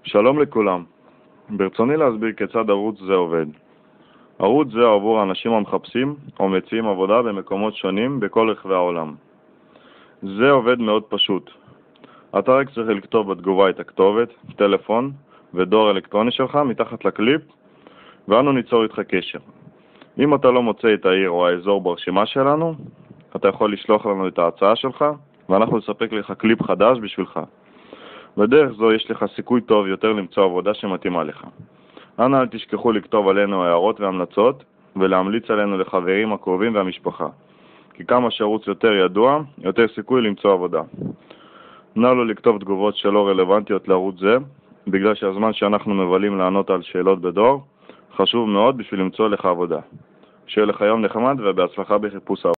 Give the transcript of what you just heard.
שלום לכולם. ברצוני להסביר כיצד ערוץ זה עובד. ערוץ זה עבור האנשים המחפשים או מציעים עבודה במקומות שונים בכל רחבי העולם. זה עובד מאוד פשוט. אתה רק צריך לכתוב בתגובה את הכתובת, טלפון ודואר אלקטרוני שלך מתחת לקליפ, ואנו ניצור איתך קשר. אם אתה לא מוצא את העיר או האזור ברשימה שלנו, אתה יכול לשלוח לנו את ההצעה שלך, ואנחנו נספק לך קליפ חדש בשבילך. בדרך זו יש לך סיכוי טוב יותר למצוא עבודה שמתאימה לך. אנא אל תשכחו לכתוב עלינו הערות והמלצות, ולהמליץ עלינו לחברים הקרובים והמשפחה. כי כמה שערוץ יותר ידוע, יותר סיכוי למצוא עבודה. נא לא לכתוב תגובות שלא רלוונטיות לערוץ זה, בגלל שהזמן שאנחנו מבלים לענות על שאלות בדואר, חשוב מאוד בשביל למצוא לך עבודה. שיהיה לך יום נחמד ובהצלחה בחיפוש העבודה.